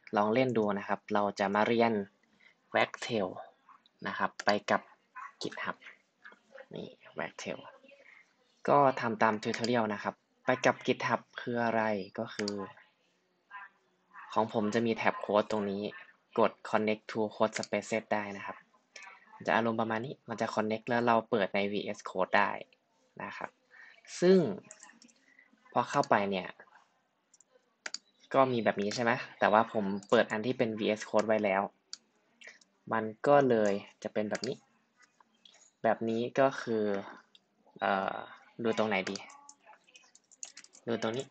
ลองเล่นดูนะครับเราจะมาเรียน Wagtail นะครับไปกับ GitHub นี่ Wagtail ก็ทำตามทิวทอเรียลนะครับไปกับ GitHub คืออะไรก็คือของผมจะมีแท็บโค้ดตรงนี้กด connect to code spaces ได้นะครับจะอารมณ์ประมาณนี้มันจะ connect แล้วเราเปิดใน VS Code ได้นะครับซึ่งพอเข้าไปเนี่ยก็มีแบบนี้ใช่ไหมแต่ว่าผมเปิดอันที่เป็น VS Code ไว้แล้วมันก็เลยจะเป็นแบบนี้แบบนี้ก็คือดูตรงไหนดีดูตรงนี้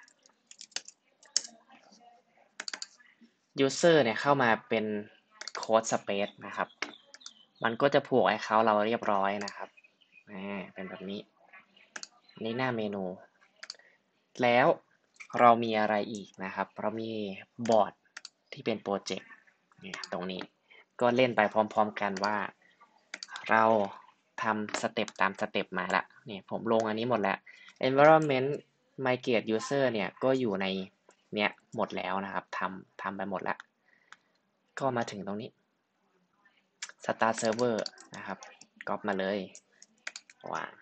user เนี่ยเข้ามาเป็น code space นะครับมันก็จะผูก account เราเรียบร้อยนะครับเป็นแบบนี้นี่หน้าเมนูแล้วเรามีอะไรอีกนะครับเรามีบอร์ดที่เป็นโปรเจกต์ตรงนี้ก็เล่นไปพร้อมๆกันว่าเราทำสเต็ปตามสเต็ปมาละเนี่ยผมลงอันนี้หมดแล้ว environment migrate user เนี่ยก็อยู่ในเนี้ยหมดแล้วนะครับทำไปหมดแล้วก็มาถึงตรงนี้ start server นะครับก๊อปมาเลยวาง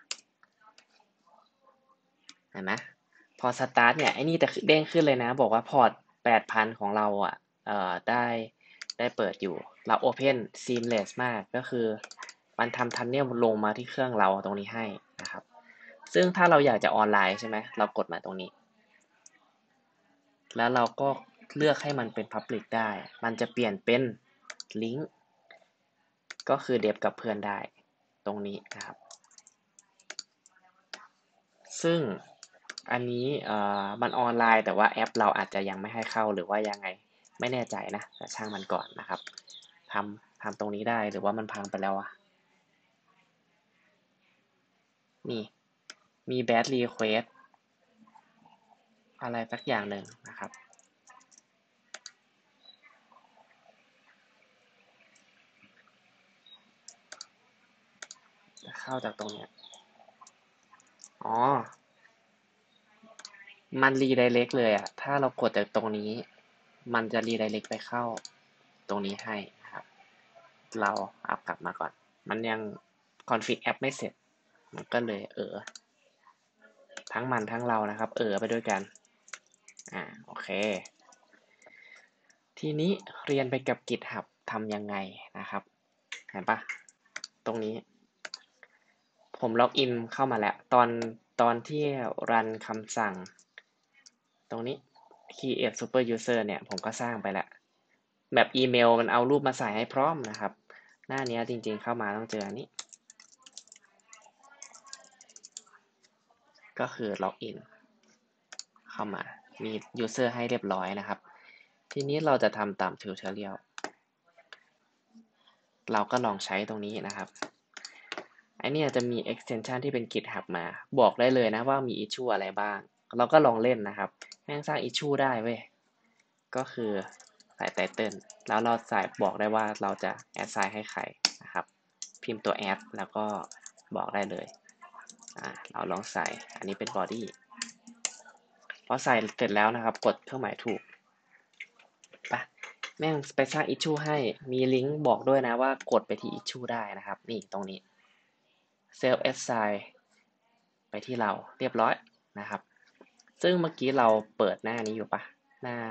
เห็นไหมพอ start เนี่ยไอ้นี่จะเด้งขึ้นเลยนะบอกว่าพอร์ต 8,000 ของเราอ่ะได้เปิดอยู่เรา open seamless มากก็คือมันทำ tunnel ลงมาที่เครื่องเราตรงนี้ให้นะครับซึ่งถ้าเราอยากจะออนไลน์ใช่ไหมเรากดมาตรงนี้แล้วเราก็เลือกให้มันเป็น public ได้มันจะเปลี่ยนเป็นลิงก์ก็คือเดฟกับเพื่อนได้ตรงนี้นะครับซึ่งอันนี้มันออนไลน์แต่ว่าแอปเราอาจจะยังไม่ให้เข้าหรือว่ายังไงไม่แน่ใจนะแต่ช่างมันก่อนนะครับทำตรงนี้ได้หรือว่ามันพังไปแล้วอะนี่มี bad request อะไรสักอย่างหนึ่งนะครับจะเข้าจากตรงเนี้ยอ๋อมันรีไดเรกเลยอะถ้าเรากดจากตรงนี้มันจะรีไดเรกไปเข้าตรงนี้ให้นะครับเราเอากลับมาก่อนมันยังคอนฟิกแอปไม่เสร็จมันก็เลยทั้งมันทั้งเรานะครับไปด้วยกันโอเคทีนี้เรียนไปกับ GitHub ทำยังไงนะครับเห็นปะตรงนี้ผมล็อกอินเข้ามาแล้วตอนที่รันคำสั่งตรงนี้ create super user เนี่ยผมก็สร้างไปแล้วแบบอีเมลมันเอารูปมาใส่ให้พร้อมนะครับหน้านี้จริงๆเข้ามาต้องเจออันนี้ก็คือล็อกอินเข้ามามี user ให้เรียบร้อยนะครับทีนี้เราจะทำตาม tutorial เราก็ลองใช้ตรงนี้นะครับไอเนี่ยจะมี extension ที่เป็น GitHub มาบอกได้เลยนะว่ามี issue อะไรบ้างเราก็ลองเล่นนะครับแม่งสร้าง issue ได้เว้ยก็คือใส่ title แล้วเราใส่บอกได้ว่าเราจะ assign ให้ใครนะครับพิมพ์ตัว add แล้วก็บอกได้เลยเราลองใส่อันนี้เป็น body พอใส่เสร็จแล้วนะครับกดเครื่องหมายถูกไปแม่งไปสร้าง issue ให้มีลิงก์บอกด้วยนะว่ากดไปที่ issue ได้นะครับนี่ตรงนี้ self assign ไปที่เราเรียบร้อยนะครับซึ่งเมื่อกี้เราเปิดหน้านี้อยู่ปะหน้า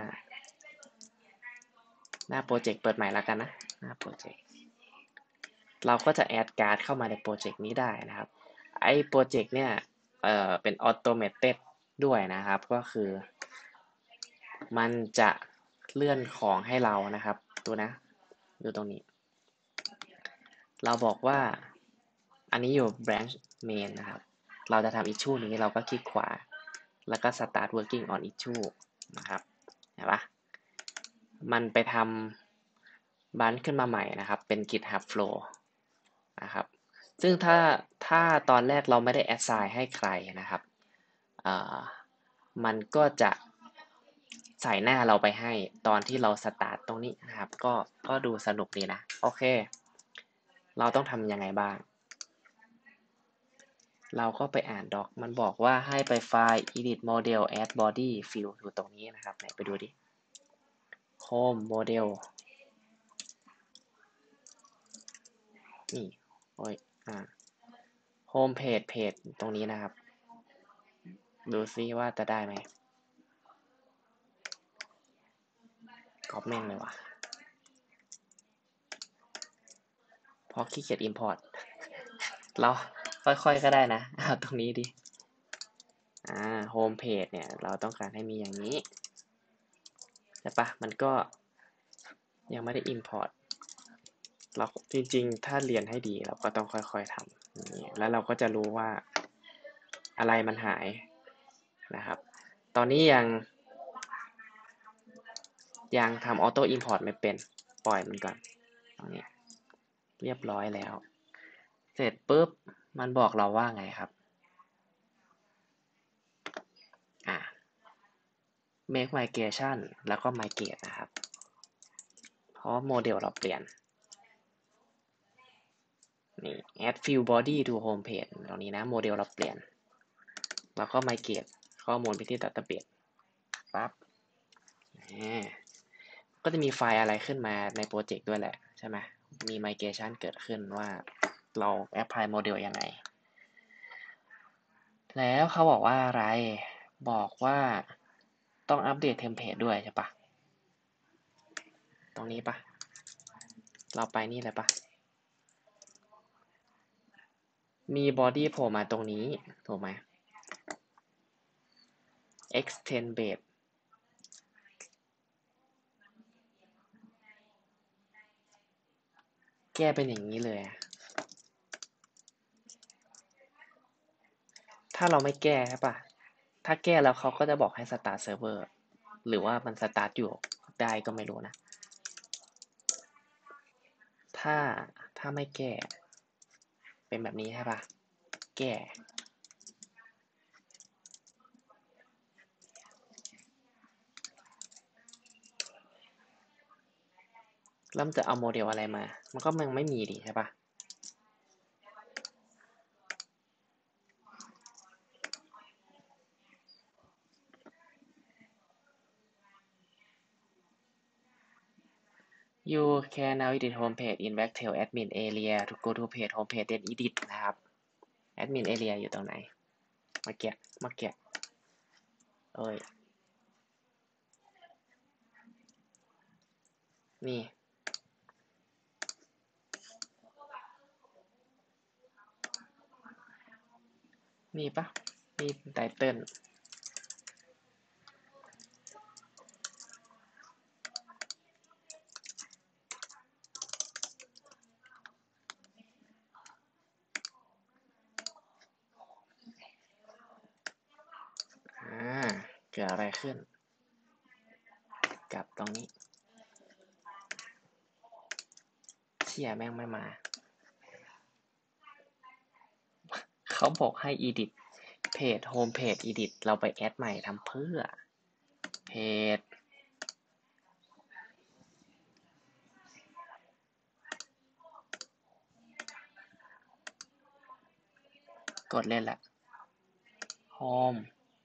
โปรเจกต์เปิดใหม่แล้วกันนะหน้าโปรเจกต์เราก็จะแอดการ์ดเข้ามาในโปรเจกต์นี้ได้นะครับไอ้โปรเจกต์เนี่ยเป็นออโตเมตด้วยนะครับก็คือมันจะเลื่อนของให้เรานะครับดูนะดูตรงนี้เราบอกว่าอันนี้อยู่ branch main นะครับเราจะทำ issue นี้เราก็คลิกขวาแล้วก็ start working on issue นะครับเห็นปะมันไปทำบันขึ้นมาใหม่นะครับเป็น GitHub Flow นะครับซึ่งถ้าตอนแรกเราไม่ได้ assign ให้ใครนะครับมันก็จะใส่หน้าเราไปให้ตอนที่เราสตาร์ตตรงนี้นะครับก็ดูสนุกดีนะโอเคเราต้องทำยังไงบ้างเราก็ไปอ่านด็อกมันบอกว่าให้ไปไฟล์ edit model add body fill อยู่ตรงนี้นะครับไหนไปดูดิ Home Model นี่โอ้ยHome Page ตรงนี้นะครับ ดูซิว่าจะได้ไหมก๊อปแม่งเลยว่ะเพราะขี้เกียจ import เราค่อยๆก็ได้นะเอาตรงนี้ดิHome Page เนี่ยเราต้องการให้มีอย่างนี้ใช่ปะมันก็ยังไม่ได้ import เราจริงๆถ้าเรียนให้ดีเราก็ต้องค่อยๆทำอย่างนี้แล้วเราก็จะรู้ว่าอะไรมันหายนะครับตอนนี้ยังทำ auto import ไม่เป็นปล่อยมันก่อนตรงนี้เรียบร้อยแล้วเสร็จปุ๊บมันบอกเราว่าไงครับmake migration แล้วก็ migrate นะครับเพราะโมเดลเราเปลี่ยนนี่ add field body to home page ตรงนี้นะโมเดลเราเปลี่ยนแล้วก็ migrate ข้อมูลไปที่ database ปั๊บก็จะมีไฟล์อะไรขึ้นมาในโปรเจกต์ด้วยแหละใช่ไหมมี migration เกิดขึ้นว่าเรา apply โมเดลยังไงแล้วเขาบอกว่าอะไรบอกว่าต้องอัปเดตเทมเพลตด้วยใช่ปะตรงนี้ปะเราไปนี่เลยปะมี body โผล่มาตรงนี้ถูกไหม extend base แก้เป็นอย่างนี้เลยถ้าเราไม่แก้ใช่ปะถ้าแก้แล้วเขาก็จะบอกให้ start server หรือว่ามัน start อยู่ได้ก็ไม่รู้นะถ้าไม่แก้เป็นแบบนี้ใช่ปะแก้แล้วมันจะเอาโมเดลอะไรมามันก็ยังไม่มีดิใช่ปะYou can now edit home page in Wagtail admin area to go to page home page then edit นะครับ admin area อยู่ตรงไหนมาเก็บเอ้ยนี่มีปะมีไตเติ้ลเกิดอะไรขึ้นกับตรงนี้เชี่ยแม่งไม่มาเขาบอกให้ edit page home page edit เราไปแอดใหม่ทำเพื่อ page กดเล่นละ home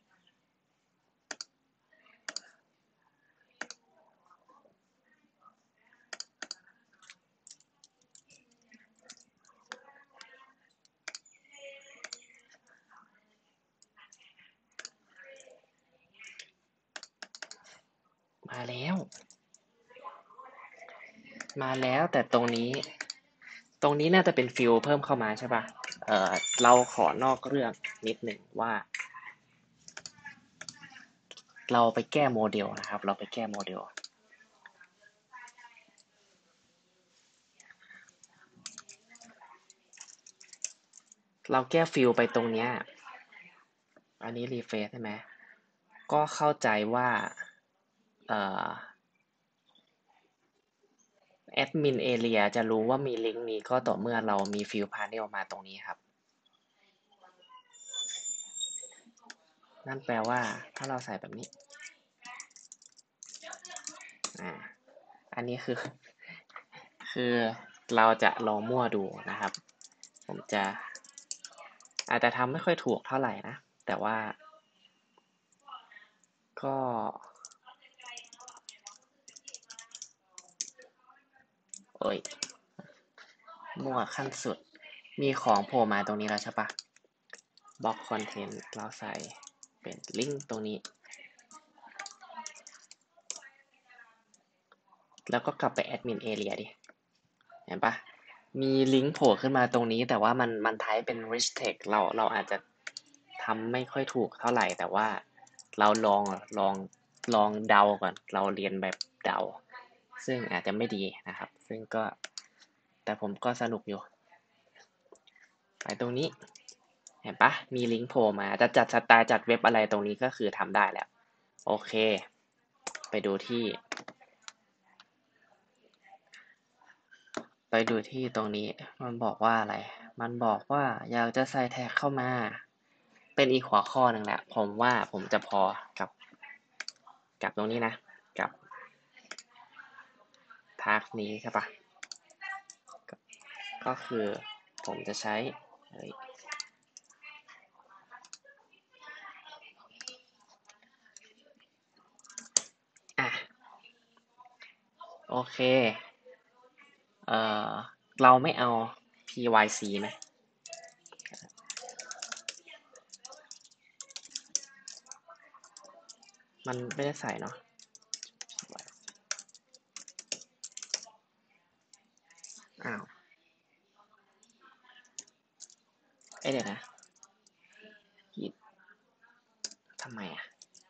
มาแล้วแต่ตรงนี้น่าจะเป็นฟิลเพิ่มเข้ามาใช่ปะเราขอนอกเรื่องนิดหนึ่งว่าเราไปแก้โมเดลนะครับเราไปแก้โมเดลเราแก้ฟิลไปตรงเนี้ยอันนี้รีเฟรชใช่ไหมก็เข้าใจว่าแอดมินเอเรียจะรู้ว่ามีลิงก์นี้ก็ต่อเมื่อเรามีฟิลพาเนลมาตรงนี้ครับนั่นแปลว่าถ้าเราใส่แบบนี้อันนี้คือเราจะลองมั่วดูนะครับผมอาจจะทำไม่ค่อยถูกเท่าไหร่นะแต่ว่าก็อ้ยมั่วขั้นสุดมีของโผล่มาตรงนี้แล้วใช่ปะบล็อกคอนเทนต์เราใส่เป็นลิงก์ตรงนี้แล้วก็กลับไปแอดมินเอเรียดิเห็นปะมีลิงก์โผล่ขึ้นมาตรงนี้แต่ว่ามันไทป์เป็น rich text เราอาจจะทำไม่ค่อยถูกเท่าไหร่แต่ว่าเราลองเดาก่อนเราเรียนแบบเดาซึ่งอาจจะไม่ดีนะครับซึ่งก็แต่ผมก็สนุกอยู่ไปตรงนี้เห็นปะมีลิงก์โผล่มาจะจัดสไตล์จัดเว็บอะไรตรงนี้ก็คือทำได้แล้วโอเคไปดูที่ตรงนี้มันบอกว่าอะไรมันบอกว่าอยากจะใส่แท็กเข้ามาเป็นอีกหัวข้อหนึ่งแหละผมว่าผมจะพอกับตรงนี้นะกับทาร์กนี้ใช่ปะก็คือผมจะใช้อ่ะโอเคเอ่อเราไม่เอา pyc ไหมมันไม่ได้ใส่เนาะอ้าวเดี๋ยวนะทำไมอ่ะ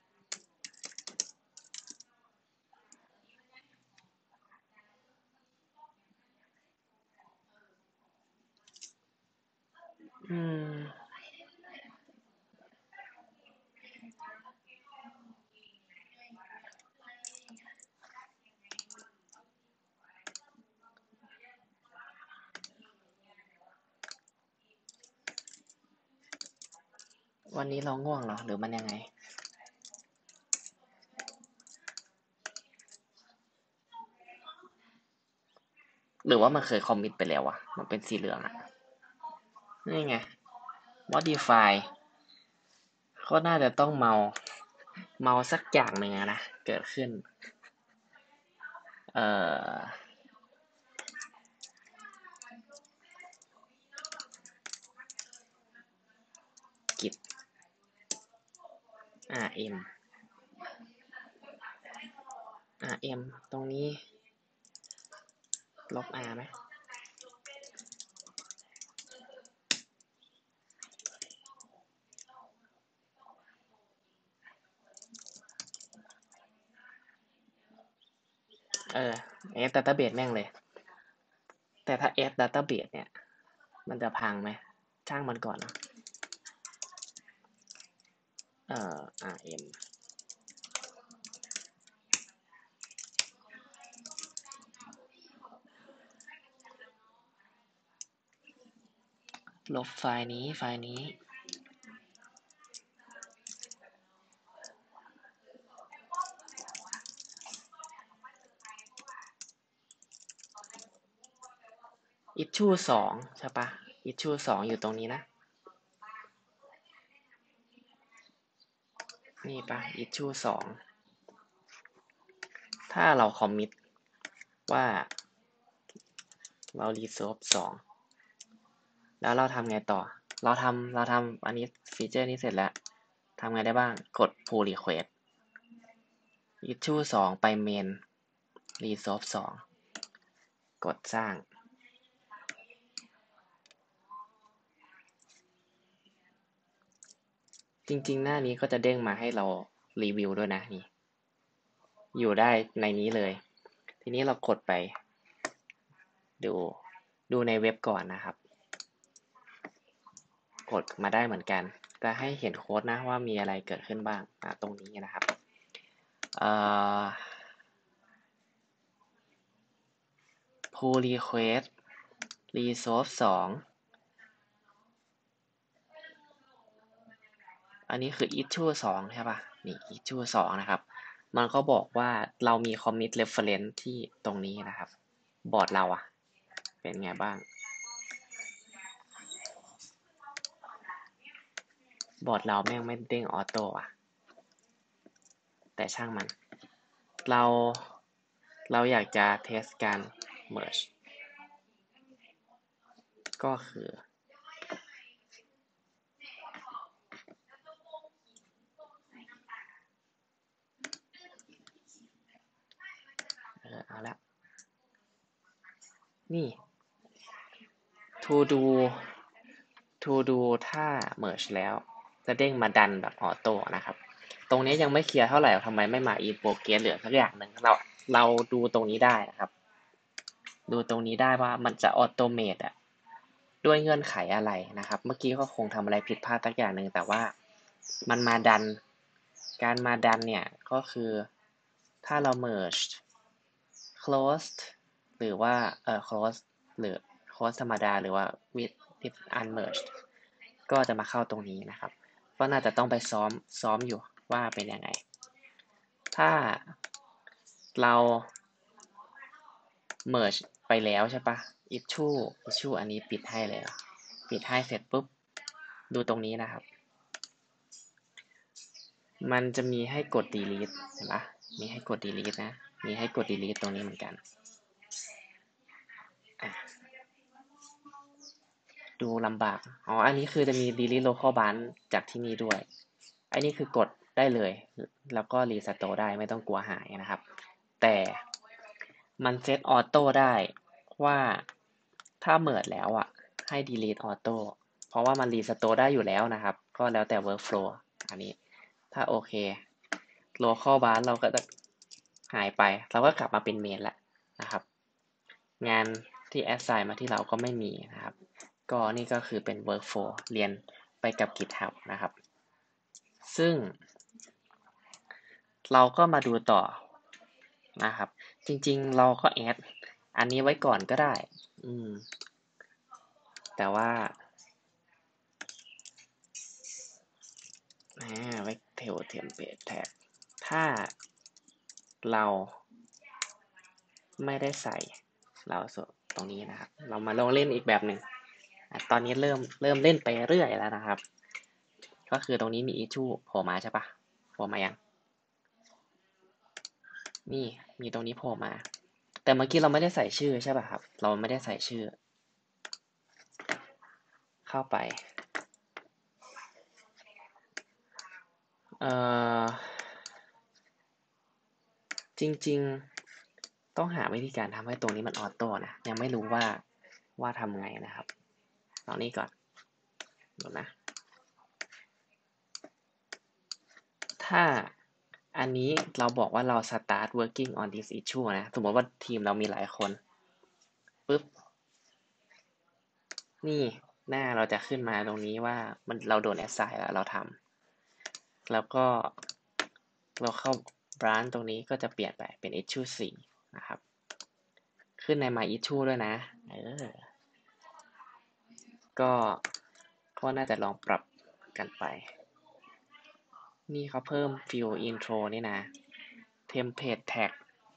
อืมวันนี้เราง่วงเหรอหรือมันยังไงหรือว่ามันเคยคอมมิตไปแล้ววะมันเป็นสีเหลืองอ่ะนี่ไง modify ก็น่าจะต้องเมาสักอย่างหนึ่งนะเกิดขึ้นเอ่อ git rm rm ตรงนี้ลบ r ไหมf database แม่งเลยแต่ถ้า f database เนี่ยมันจะพังไหมช่างมันก่อนนะrm ลบไฟล์นี้ issue 2ใช่ปะ issue 2อยู่ตรงนี้นะนี่ปะ issue 2ถ้าเราคอมมิตว่าเรา resolve 2แล้วเราทำไงต่อเราทำอันนี้ฟีเจอร์นี้เสร็จแล้วทำไงได้บ้างกด pull request issue 2ไป main resolve 2กดสร้างจริงๆหน้านี้ก็จะเด้งมาให้เรารีวิวด้วยนะนี่อยู่ได้ในนี้เลยทีนี้เรากดไปดูในเว็บก่อนนะครับกดมาได้เหมือนกันจะให้เห็นโค้ดนะว่ามีอะไรเกิดขึ้นบ้างตรงนี้นะครับpull request resolve 2อันนี้คือ issue 2ใช่ป่ะนี่ issue 2นะครับมันก็บอกว่าเรามี commit reference ที่ตรงนี้นะครับบอร์ดเราเป็นไงบ้างบอร์ดเราแม่งไม่เด้งออโต้แต่ช่างมันเราอยากจะเทสการ merge ก็คือเอาละนี่ to do ถ้า merge แล้วจะเด้งมาดันแบบออโต้นะครับตรงนี้ยังไม่เคลียร์เท่าไหร่ทำไมไม่มา in progress หรือสักอย่างหนึ่งเราดูตรงนี้ได้นะครับดูตรงนี้ได้ว่ามันจะออโตเมตด้วยเงื่อนไขอะไรนะครับเมื่อกี้ก็คงทำอะไรผิดพลาดสักอย่างหนึ่งแต่ว่ามันมาดันการมาดันเนี่ยก็คือถ้าเรา merge closed หรือว่าclose หรือ close ธรรมดาหรือว่า with unmerged ก็จะมาเข้าตรงนี้นะครับก็น่าจะต้องไปซ้อมอยู่ว่าเป็นยังไงถ้าเรา merge ไปแล้วใช่ปะ issue อันนี้ปิดให้เลยปิดให้เสร็จปุ๊บดูตรงนี้นะครับมันจะมีให้กด delete เห็นปะมีให้กด delete นะมีให้กด delete ตรงนี้เหมือนกันดูลำบากอันนี้คือจะมี delete local branch จากที่นี่ด้วยอันนี้คือกดได้เลยแล้วก็ restore ได้ไม่ต้องกลัวหายนะครับแต่มันเซตออโต้ได้ว่าถ้าเมิร์จแล้วให้ delete auto เพราะว่ามัน restore ได้อยู่แล้วนะครับก็แล้วแต่ workflow อันนี้ถ้าโอเค local branch เราก็จะหายไปเราก็กลับมาเป็นเมนแล้วนะครับงานที่ assign มาที่เราก็ไม่มีนะครับก็นี่ก็คือเป็น workflow เรียนไปกับ GitHub นะครับซึ่งเราก็มาดูต่อนะครับจริงๆเราก็แอดอันนี้ไว้ก่อนก็ได้แต่ว่าไว้เทลเทมเพลตแท็กถ้าเราไม่ได้ใส่เราตรงนี้นะครับเรามาลองเล่นอีกแบบหนึ่งตอนนี้เริ่มเล่นไปเรื่อยแล้วนะครับก็คือตรงนี้มี issue โผล่มาใช่ปะโผล่มายังนี่มีตรงนี้โผล่มาแต่เมื่อกี้เราไม่ได้ใส่ชื่อใช่ป่ะครับเราไม่ได้ใส่ชื่อเข้าไปจริงๆต้องหาวิธีการทำให้ตรงนี้มันออโต้นะยังไม่รู้ว่าทำไงนะครับตอนนี้ก่อนดูนะถ้าอันนี้เราบอกว่าเรา start working on this issue นะสมมติว่าทีมเรามีหลายคนปึ๊บนี่หน้าเราจะขึ้นมาตรงนี้ว่าเราโดน assign แล้วเราทำแล้วก็เราเข้า branch ตรงนี้ก็จะเปลี่ยนไปเป็น issue 4นะครับขึ้นใน my issue ด้วยนะก็น่าจะลองปรับกันไปนี่เขาเพิ่ม field intro นี่นะ template tag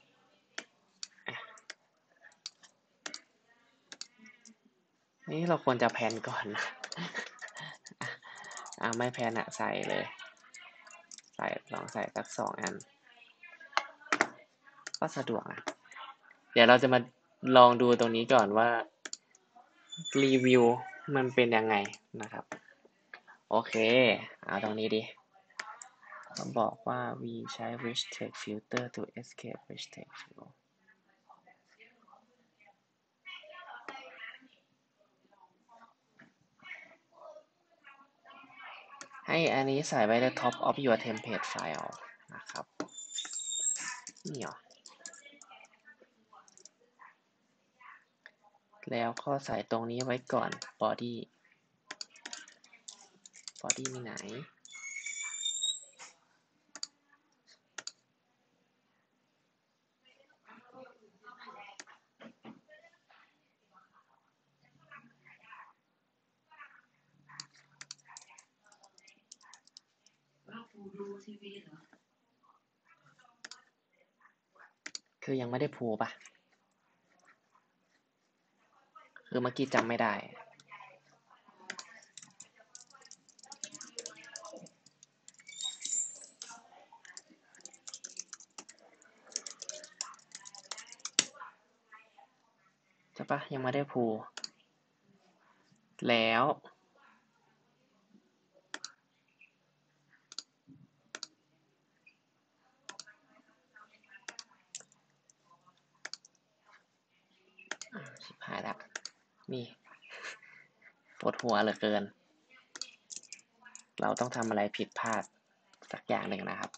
นี่เราควรจะแพนก่อนไม่แพนใส่เลยลองใส่สัก2 อันก็สะดวกนะเดี๋ยวเราจะมาลองดูตรงนี้ก่อนว่ารีวิวมันเป็นยังไงนะครับโอเคเอาตรงนี้ดิเขาบอกว่า we ใช้ rich text filter to escape rich text field ให้อันนี้ใส่ไว้ใน top of your template file นะครับนี่หรอแล้วก็ใส่ตรงนี้ไว้ก่อน body มีไหนคือยังไม่ได้พูป่ะคือเมื่อกี้จำไม่ได้ใช่ปะยังไม่ได้พูแล้วชิบหายแล้วนี่ปวดหัวเหลือเกินเราต้องทำอะไรผิดพลาดสักอย่างหนึ่งนะครับ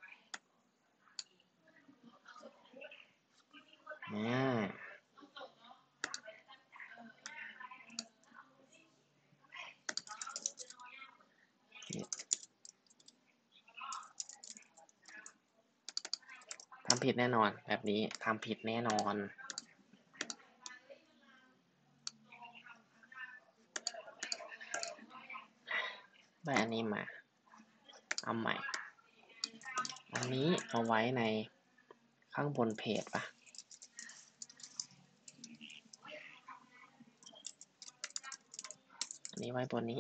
ทำผิดแน่นอนแบบนี้ทำผิดแน่นอนได้อันนี้มาเอาใหม่อันนี้เอาไว้ในข้างบนเพจปะอันนี้ไว้บนนี้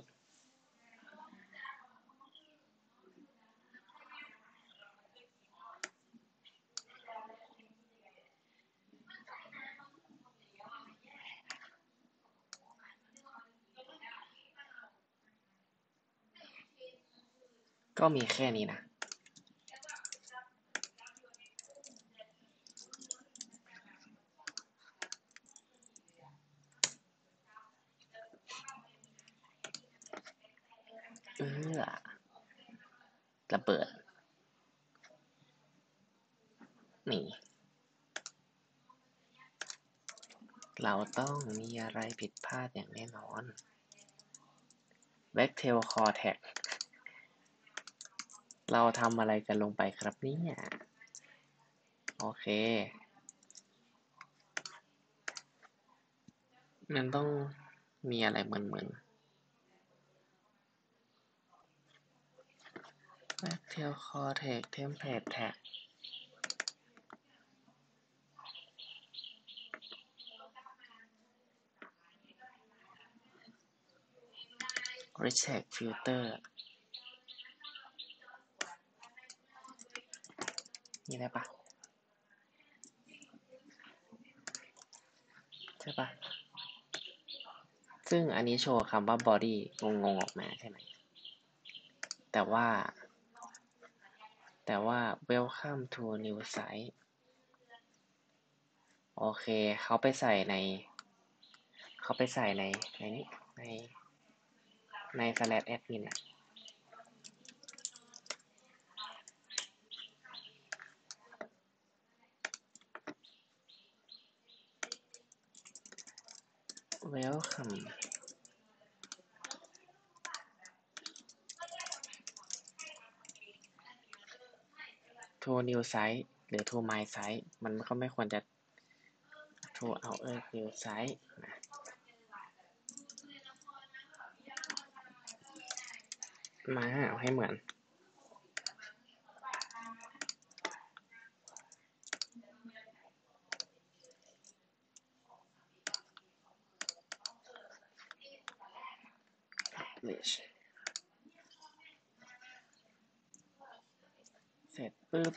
ก็มีแค่นี้นะระเบิดนี่เราต้องมีอะไรผิดพลาดอย่างแน่นอน Backtail Cortex เราทำอะไรกันลงไปครับเนี่ยโอเคมันต้องมีอะไรมึนๆ Backtail Cortex Template Tag Reject Filter นี่ได้ปะใช่ปะซึ่งอันนี้โชว์คำว่า body งงๆออกมาใช่ไหมแต่ว่า welcome to new site โอเคเขาไปใส่ในนี้ใน slash admin อะ welcome to new site หรือ to my site มันก็ไม่ควรจะ to our new site นะมาเอาให้เหมือนเสร็จปุ๊บ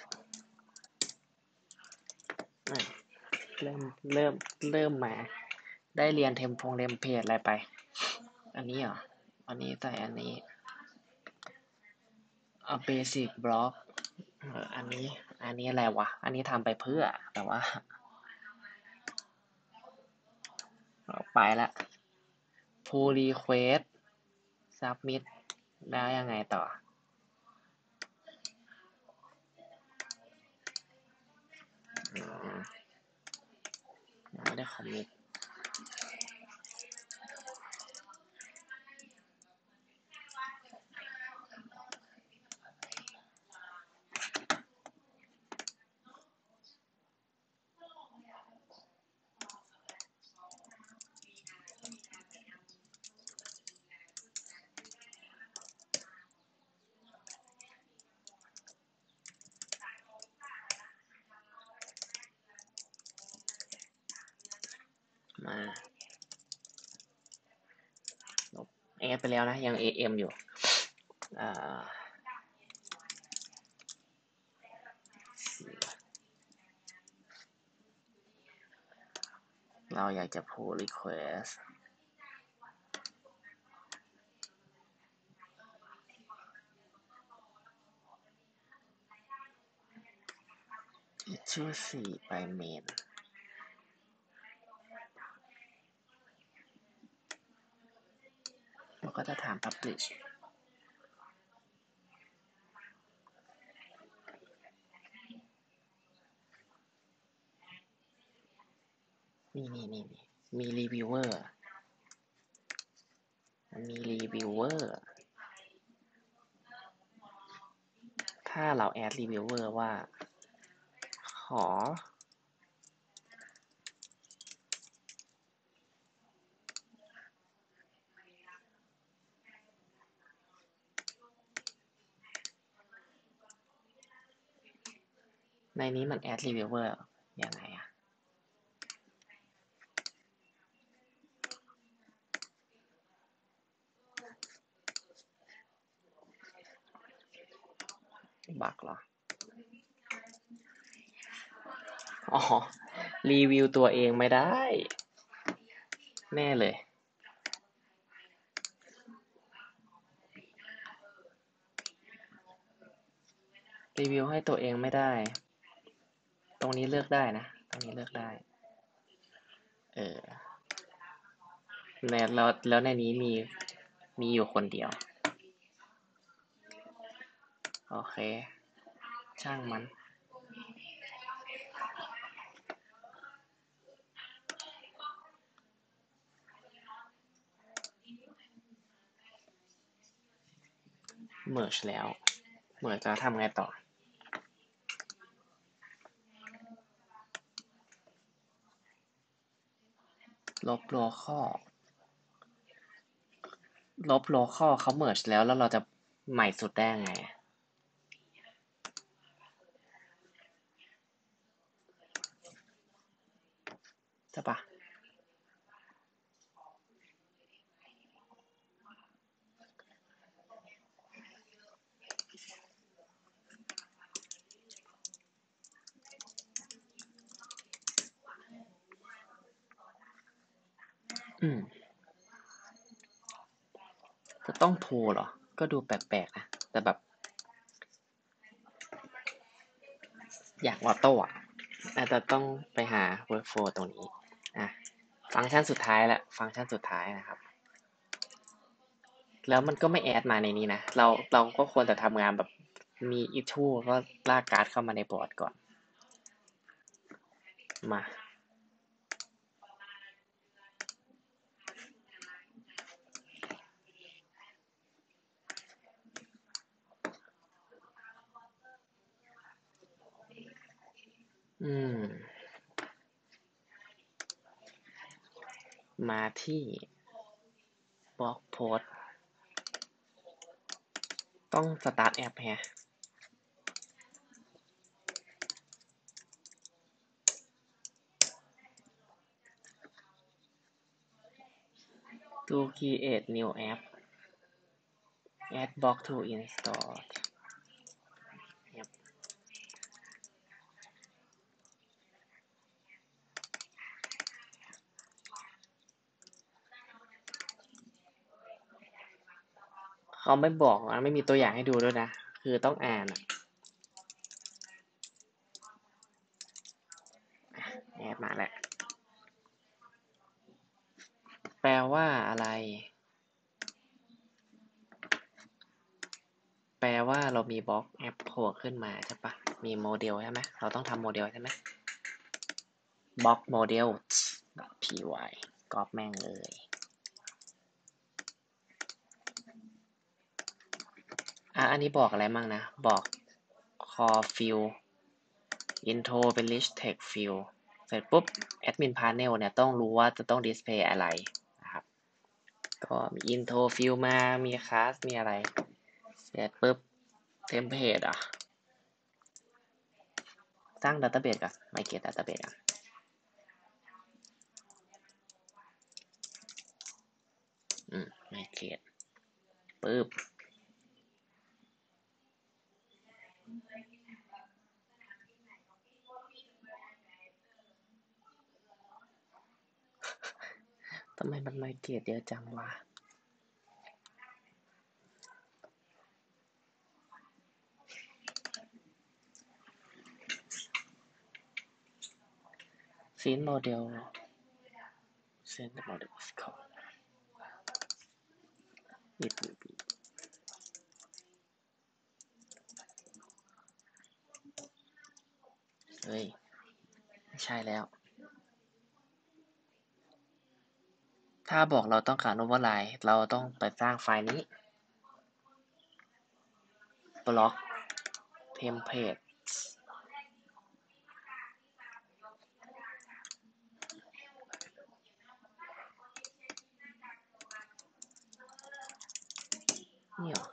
เริ่มมาได้เรียนเทมเพลตอะไรไปอันนี้เหรออันนี้ใส่อันนี้เอาเบสิกบล็อกอันนี้อะไรวะอันนี้ทำไปเพื่อแต่ว่าไปละ pull request submit ได้ยังไงต่อไม่ได้คอมมิตมาลบไปแล้วนะยัง AM อยู่เราอยากจะ pull request issue 4 ไป main แล้วก็จะถาม publish นี่มี reviewer ถ้าเรา add reviewer ว่าขอในนี้มัน add reviewer ยังไงอะบักเหรออ๋อรีวิวตัวเองไม่ได้แน่เลยรีวิวให้ตัวเองไม่ได้ตรงนี้เลือกได้นะตรงนี้เลือกได้แล้วในนี้มีอยู่คนเดียวโอเคช่างมันmerge แล้ว merge จะทำไงต่อลบ local เขา merge แล้วเราจะใหม่สุดได้ไงใช่ปะจะต้องโทรเหรอก็ดูแปลกๆนะแต่แบบอยากออโต้อะอาจจะต้องไปหา workflow ตรงนี้ฟังก์ชันสุดท้ายละฟังก์ชันสุดท้ายนะครับแล้วมันก็ไม่แอดมาในนี้นะเราก็ควรจะทำงานแบบมี issue ก็ลากการ์ดเข้ามาในบอร์ดก่อนมามาที่บล็อกโพสต้องสตาร์ทแอปแฮะto create new app add block to install เขาไม่บอกนะไม่มีตัวอย่างให้ดูด้วยนะคือต้องอ่านแอดมาแล้วแปลว่าอะไรแปลว่าเรามีบล็อกแอปโผล่ขึ้นมาใช่ปะมีโมเดลใช่ไหมเราต้องทำโมเดลใช่ไหมบล็อกโมเดล py ก๊อปแม่งเลยอันนี้บอกอะไรมั่งนะบอก core field intro เป็น rich text field เสร็จปุ๊บ admin panel เนี่ยต้องรู้ว่าจะต้อง display อะไรนะครับก็มี intro field มามี class มีอะไรเสร็จปุ๊บ template สร้าง database ก่อน migrate database ก่อนmigrate ปุ๊บทำไมมัน migrate เยอะจังวะ scene model scene model is called it will be เฮ้ยไม่ใช่แล้วถ้าบอกเราต้องการ override เราต้องไปสร้างไฟล์นี้ block template นี่เหรอ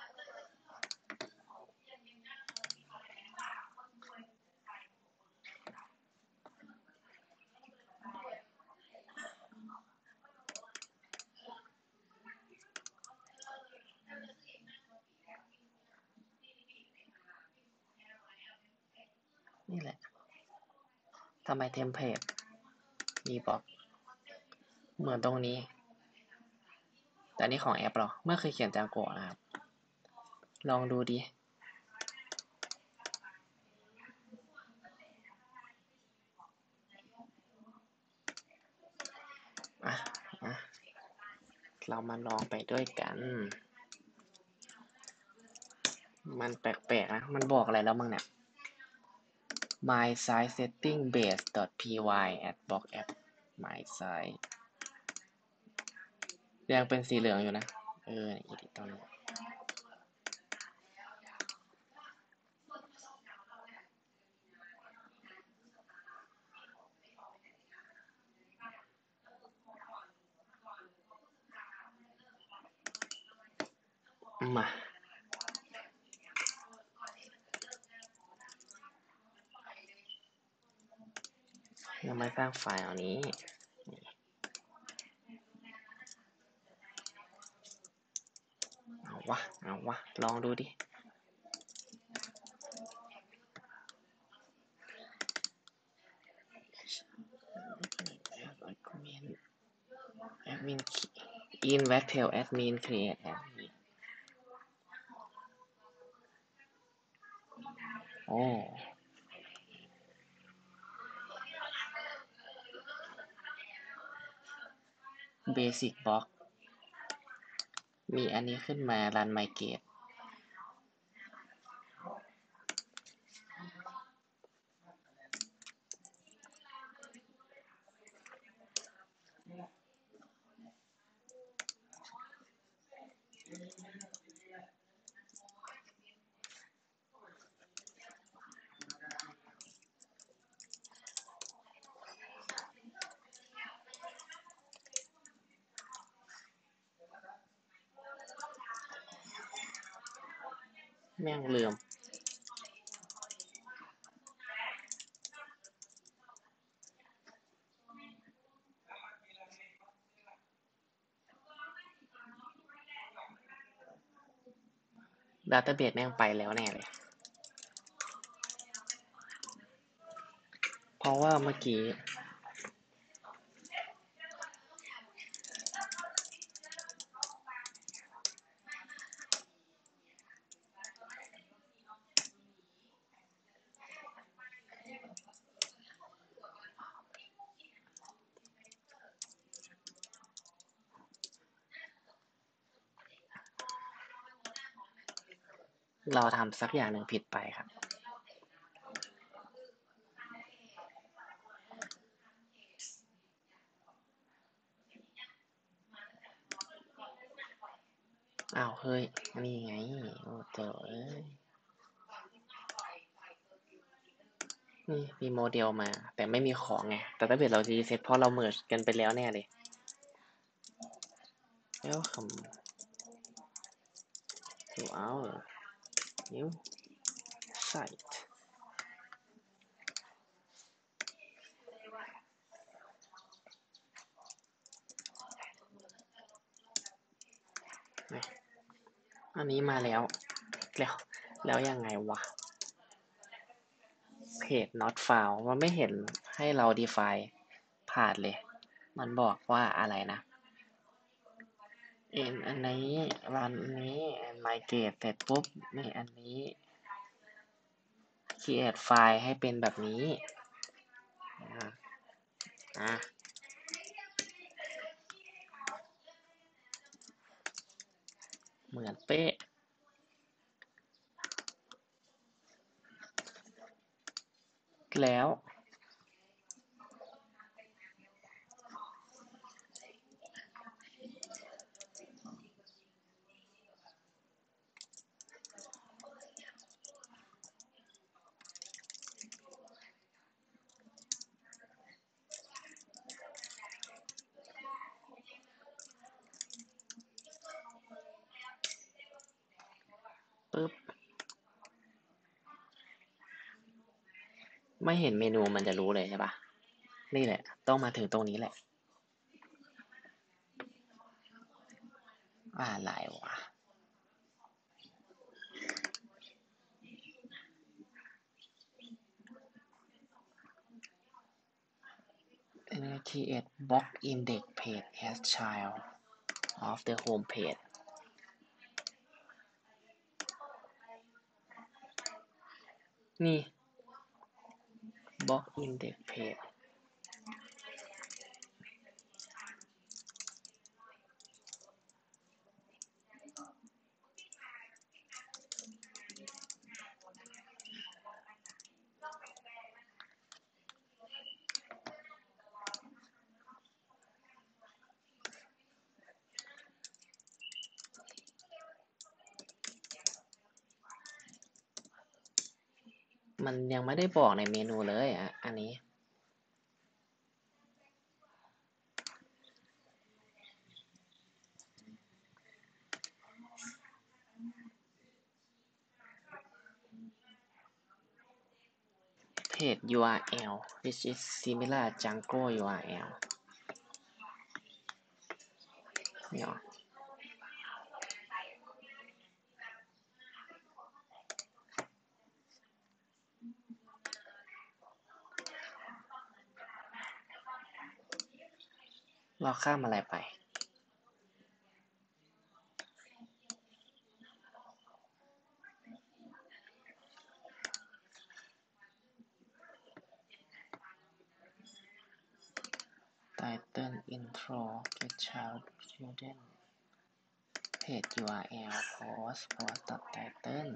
นี่แหละทำไม template มีบอกเหมือนตรงนี้แต่นี่ของแอปหรอไม่เคยเขียนจากโกะนะครับลองดูดิอ่ะเรามาลองไปด้วยกันมันแปลกๆนะมันบอกอะไรแล้วมั้งเนี่ย my size setting base py at box app my size ยังเป็นสีเหลืองอยู่นะอีกตอนนี้มาเรามาสร้างไฟล์อันนี้เอาวะลองดูดิadmin in Wagtail admin create admin โอ้ basic box มีอันนี้ขึ้นมา run migrate แม่งลืมdatabase แม่งไปแล้วแน่เลยเพราะว่าเมื่อกี้เราทำสักอย่างหนึ่งผิดไปครับอ้าวเฮ้ยนี่ไงโอ้เจ๋อนี่มีโมเดลมาแต่ไม่มีของไงแต่ถ้าเกิดเรารีเซ็ตเพราะเราเมิร์จกันไปแล้วแน่เลย Welcome to our new site อันนี้มาแล้วแล้วยังไงวะ page not found มันไม่เห็นให้เรา define ผ่านเลยมันบอกว่าอะไรนะอันนี้รันอันนี้ migrate เสร็จปุ๊บนี่อันนี้ create ไฟล์ให้เป็นแบบนี้เหมือนเป๊ะแล้วปึ๊บไม่เห็นเมนูมันจะรู้เลยใช่ปะนี่แหละต้องมาถึงตรงนี้แหละอะไรวะ create box index page as child of the home page นี่ box index page มันยังไม่ได้บอกในเมนูเลยอันนี้page URL which is similar Django URL นี่หรอเราข้ามอะไรไป title intro get child children page URL post title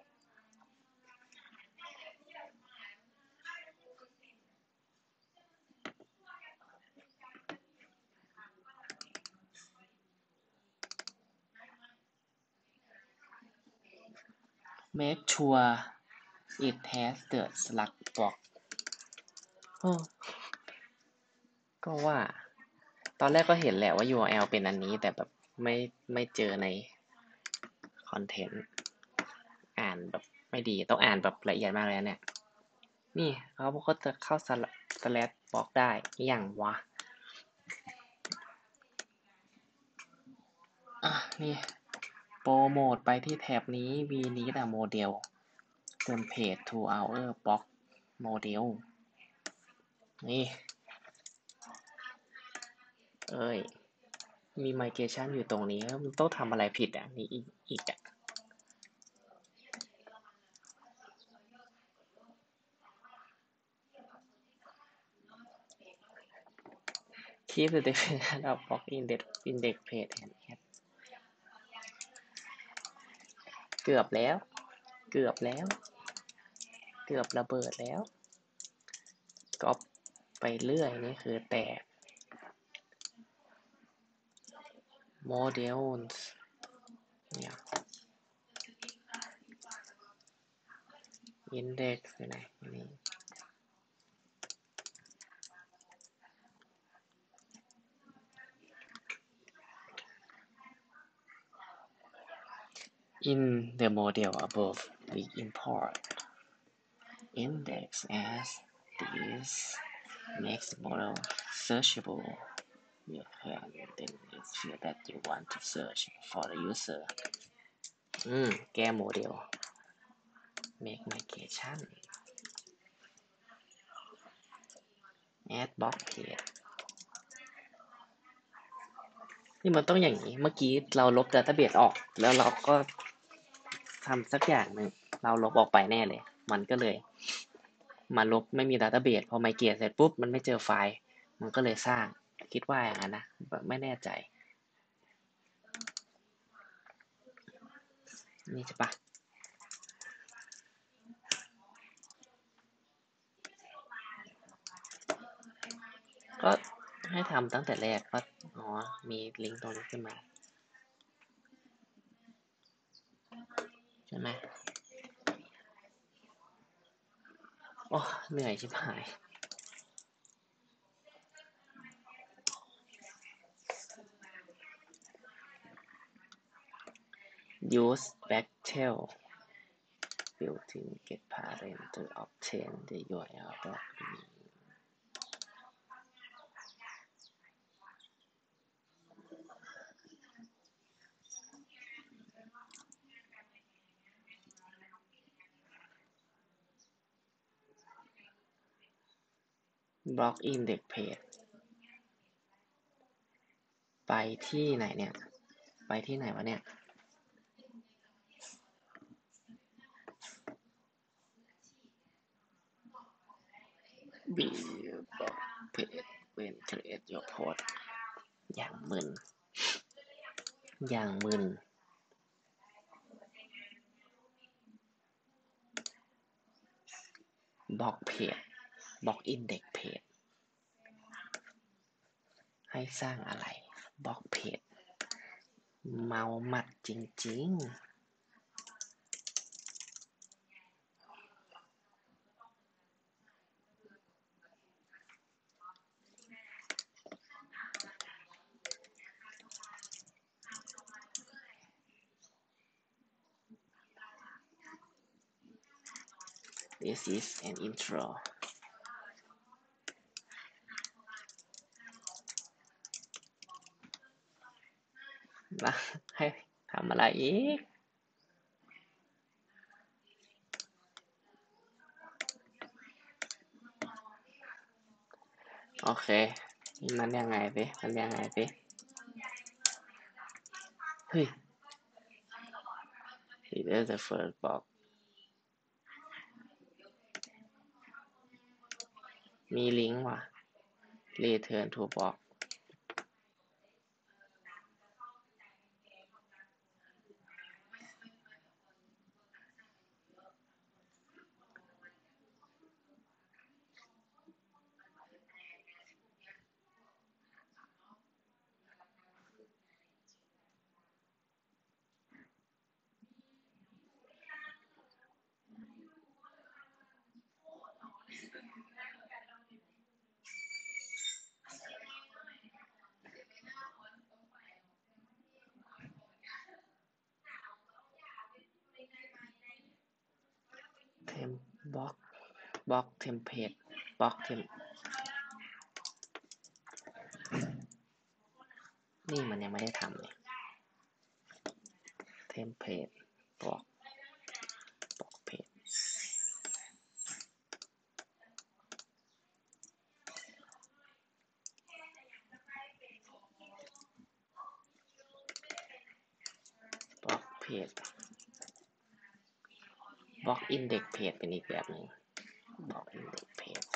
'make sure it has the slug box ก็ว่าตอนแรกก็เห็นแหละว่า URL เป็นอันนี้แต่แบบไม่เจอในคอนเทนต์อ่านแบบไม่ดีต้องอ่านแบบละเอียดมากเลยเนี่ยนี่เขาก็จะเข้าสแลชบอกได้อย่างวะนี่โปรโมทไปที่แท็บนี้ we need a model เติม page to our box model นี่เอ้ยมี migration อยู่ตรงนี้มันต้องทำอะไรผิดนี่อีกkeep the definition of box index page and add เกือบแล้วเกือบระเบิดแล้วก๊อปไปเรื่อยนี่คือแตก models เนี่ย index อยู่ไหนนี่ in the model above we import index as this makes the model searchable you can then feel that you want to search for the user แก้โมเดล make migration add box page นี่มันต้องอย่างนี้เมื่อกี้เราลบ database ออกแล้วเราก็ทำสักอย่างหนึ่งเราลบออกไปแน่เลยมันก็เลยมาลบไม่มี database พอ migrate เสร็จปุ๊บมันไม่เจอไฟล์มันก็เลยสร้างคิดว่าอย่างนั้นนะไม่แน่ใจนี่ใช่ปะก็ให้ทำตั้งแต่แรกก็อ๋อมีลิงก์ตรงนี้ขึ้นมาใช่ไหมโอ้เหนื่อยชิบหาย use backtail built-in get parent to obtain the URL block block index page ไปที่ไหนเนี่ยไปที่ไหนวะเนี่ย B block page when create your post อย่างมึนบล็อกเพจบล็อกอินเด็กเพจให้สร้างอะไรบล็อกเพจเมาหมัดจริงๆThis is an intro นะให้ทำอะไรอีกโอเคมันยังไงสิเฮ้ย It is the first block มีลิงก์ว่ะ Return to block block template blockนี่มันยังไม่ได้ทำเลย template block page block page block index page เป็นอีกแบบหนึ่ง block index page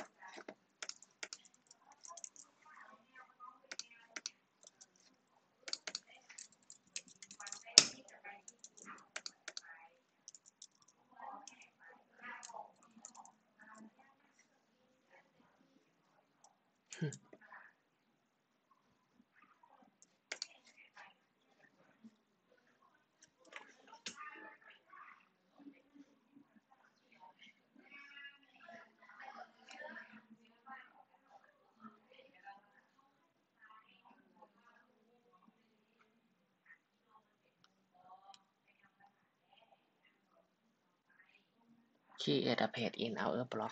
create a page in our block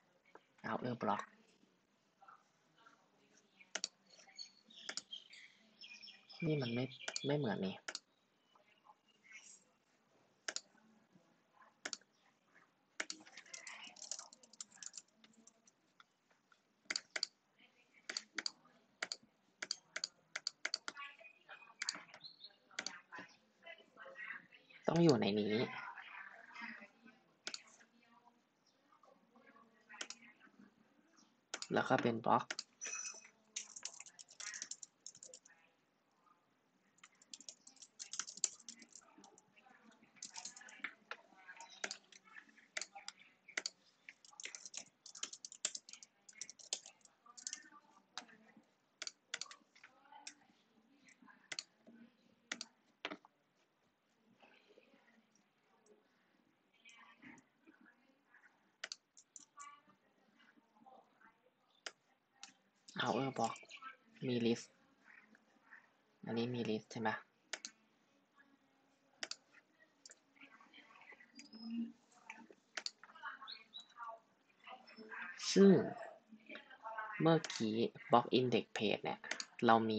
นี่มันไม่เหมือนนี่ต้องอยู่ในนี้แล้วก็เป็นบล็อก power box มี list อันนี้มี list ใช่ไหมซึ่งเมื่อกี้ box index page เนี่ยเรามี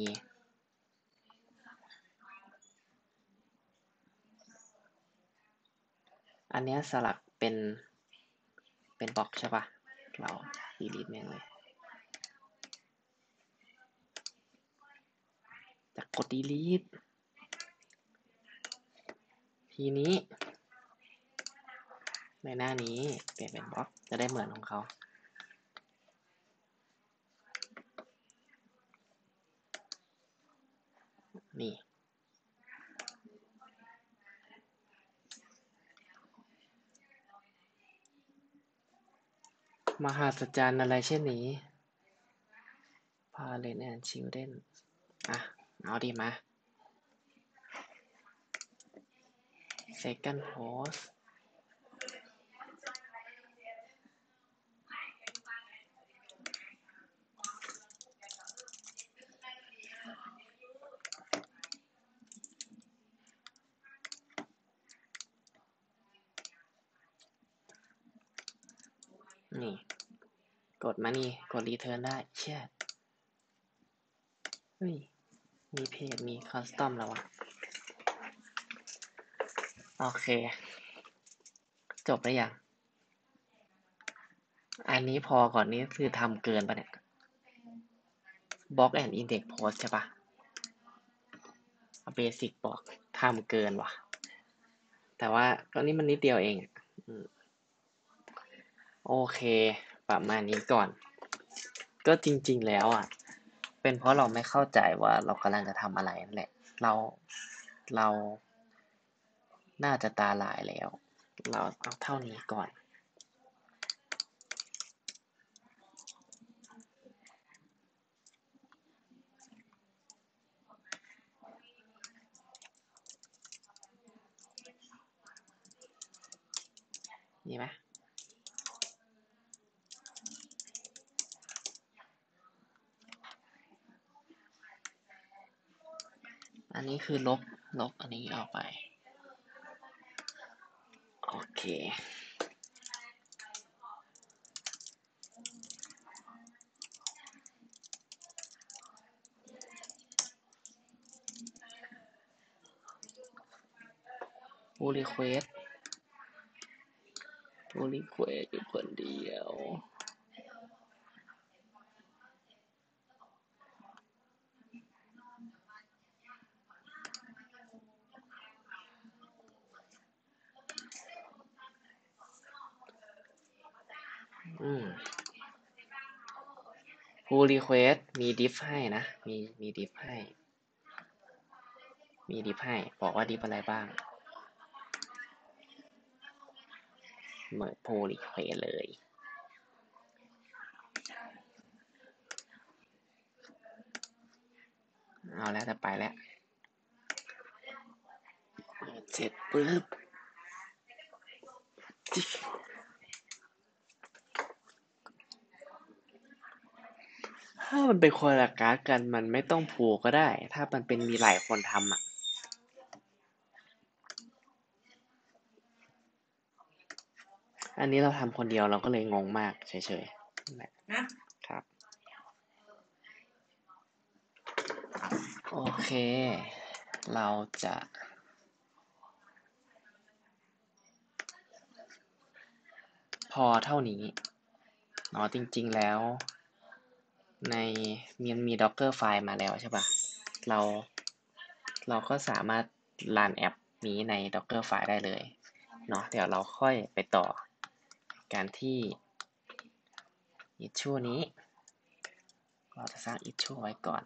อันนี้สลักเป็นบล็อกใช่ปะเรา delete แม่งเลยจะกด delete ทีนี้ในหน้านี้เปลี่ยนเป็นบล็อกจะได้เหมือนของเขานี่มหัศจรรย์อะไรเช่นนี้ Parent and Children อ่ะเอาดีมา Second post นี่กดมานี่กด return ได้เชี่ยเฮ้ยมีเพจมี custom แล้ววะโอเคจบแล้วยังอันนี้พอก่อนนี้คือทำเกินปะเนี่ย block and index post ใช่ปะเบสิกบอกทำเกินว่ะแต่ว่าก็นี่มันนิดเดียวเองโอเคประมาณนี้ก่อนก็จริงๆแล้วอ่ะเป็นเพราะเราไม่เข้าใจว่าเรากำลังจะทำอะไรนั่นแหละเราน่าจะตาลายแล้วเราเอาเท่านี้ก่อนนี่ไหมอันนี้คือลบอันนี้ออกไปโอเคผู้รีเควสอยู่คนเดียวผู้รีเควสมีดิฟให้นะมีดิฟให้บอกว่าดิฟอะไรบ้างเหมือนผู้รีเควสเลยเอาแล้วจะไปแล้วเสร็จปุ๊บถ้ามันเป็นคนละการ์ดกันมันไม่ต้องผูกก็ได้ถ้ามันเป็นมีหลายคนทำอ่ะอันนี้เราทำคนเดียวเราก็เลยงงมากเฉยๆนะครับโอเคเราจะพอเท่านี้จริงๆแล้วในมันมี Docker ไฟล์มาแล้วใช่ปะเราเราก็สามารถรันแอปนี้ใน Docker ไฟล์ได้เลยเนาะเดี๋ยวเราค่อยไปต่อการที่ issue นี้เราจะสร้าง issue ไว้ก่อน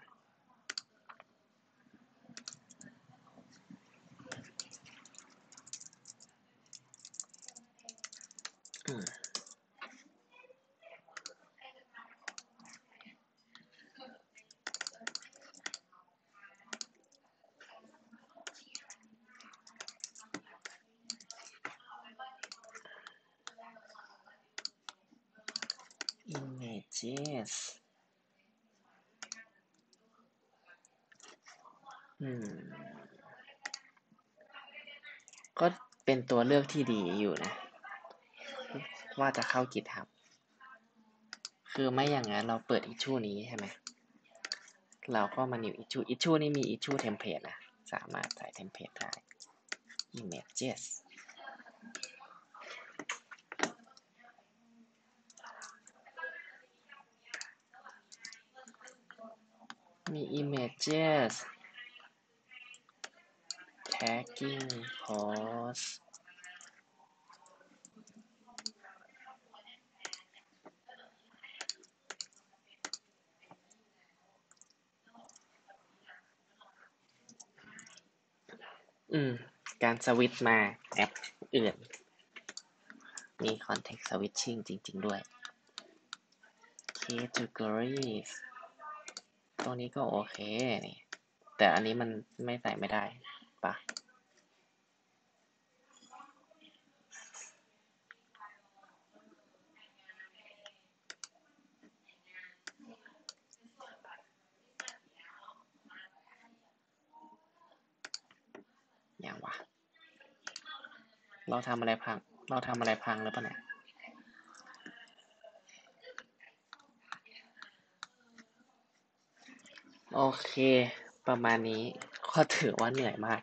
images ก็เป็นตัวเลือกที่ดีอยู่นะว่าจะเข้า GitHub คือไม่อย่างนั้นเราเปิด issue นี้ใช่ไหมเราก็มา new issue นี่มี issue template นะสามารถใส่ template ได้ images มี images tagging post การสวิตช์มาแอปอื่นมี context switching จริงๆด้วย categories ตรงนี้ก็โอเคนี่แต่อันนี้มันไม่ใส่ไม่ได้ปะอย่างวะเราทำอะไรพังหรือเปล่าเนี่ยโอเคประมาณนี้ก็ถือว่าเหนื่อยมาก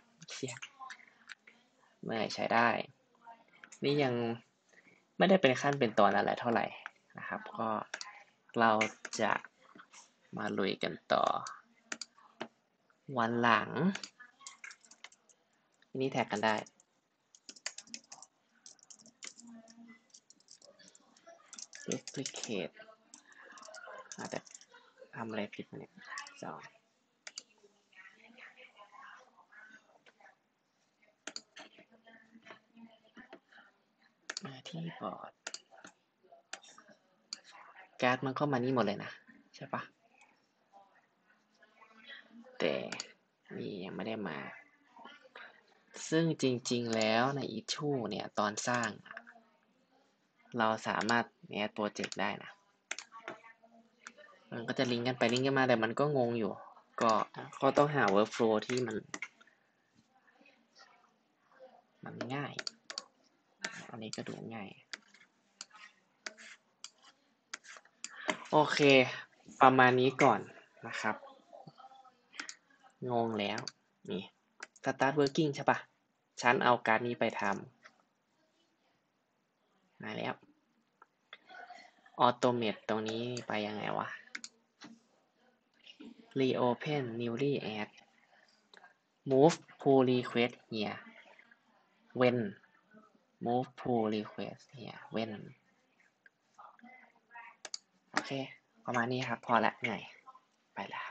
เหนื่อยใช้ได้นี่ยังไม่ได้เป็นขั้นเป็นตอนอะไรเท่าไหร่นะครับก็เราจะมาลุยกันต่อวันหลังนี่แท็กกันได้ duplicate อาจจะทำอะไรผิดเนี่ยมาที่บอร์ดการ์ดมันก็มานี่หมดเลยนะใช่ปะแต่นี่ยังไม่ได้มา ซึ่งจริงๆแล้วใน issue เนี่ยตอนสร้างเราสามารถเนี่ยโปรเจกต์ได้นะมันก็จะลิงก์กันไปลิงก์กันมาแต่มันก็งงอยู่ก็ต้องหา workflow ที่มันง่ายอันนี้ก็ดูง่ายโอเคประมาณนี้ก่อนนะครับงงแล้วนี่ start working ใช่ปะฉันเอาการนี้ไปทำมาแล้ว automate ตรงนี้ไปยังไงวะ reopen newly add move pull request here when move pull request here when โอเคประมาณนี้ครับพอละเหนื่อยไปละ